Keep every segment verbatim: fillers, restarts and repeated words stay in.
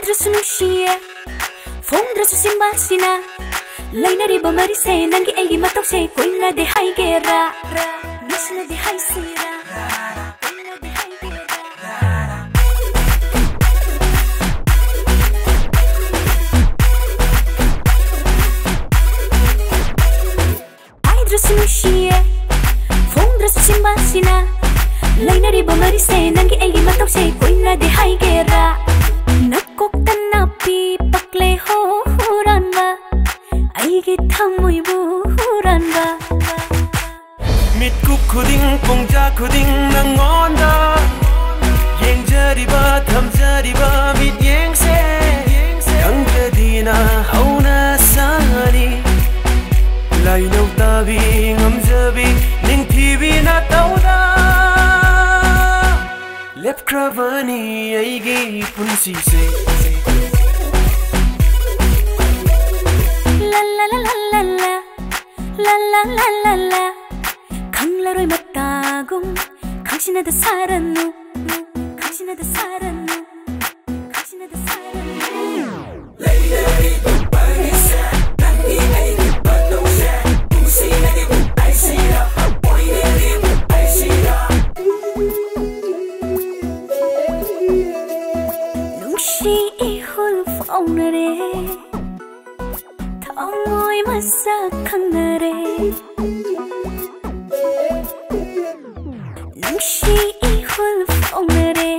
하이드로스 누시에 퐁드로스 심바시나 라이나리바 마리세 난기 애기 맛없이 꼬일라데 하이게라 미시나데 하이시라 하이드로스 누시에 퐁드로스 심바시나 라이나리바 마리세 난기 애기 맛없이 꼬일라데 하이게라 nakoktan na pipakle ho huran ba aigi thamoi bu huran ba mit ku khuding pongja khuding nangonda yengjari ba thamjari ba mit yengse yangadina hauna sari lainau tabi ngamjabi ningthibi na tauda lep kravani aigi punsi se la la la la la la la la la la la 강라로이 맞다공 강신하다 살았노 강신하다 살았노 강신하다 살았노 Lady 빨리세 난이 애기 빠동세 뭉시나게 알시라 보이네리 알시라 She ihul faunare Thamoy masakang nare She ihul faunare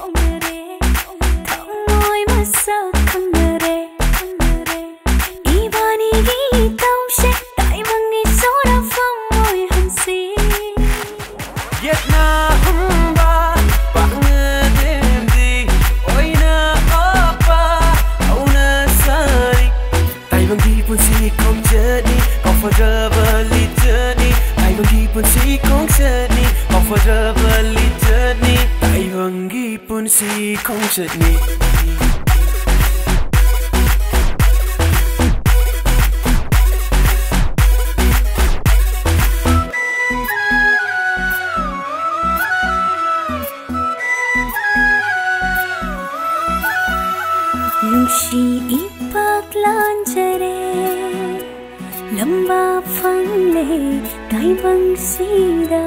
Thamoy masakang nare Ibani gitaw siya Taibang ni sora famoy hansi Yet na humba comfortably journey ai vangi pun si kong chutney comfortably journey ai vangi pun si kong chutney Nushi ipaglanjare lamba fangle taibang sida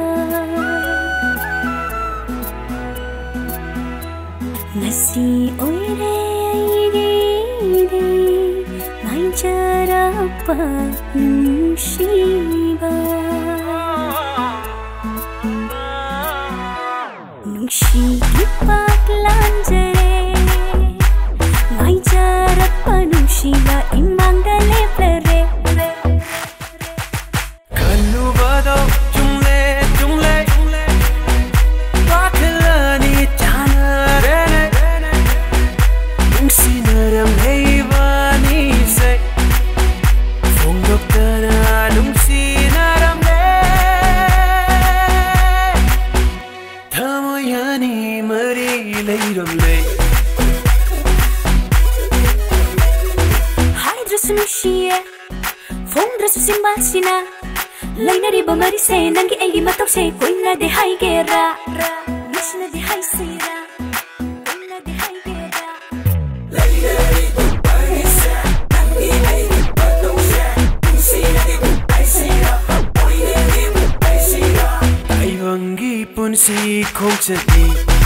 ngasi oire aire mai jarapa nushiba nushi ipaglanjare mai jarapa nushiba imangale plere Nushie, fondras simbasina, lainariba marise nangi egi matokse koina de haigera, mishna de haisira, koina de haigera. Lainariba marise nangi egi matokse koina de haisira, koina de haisira. Ai vangi pun si kong chutney.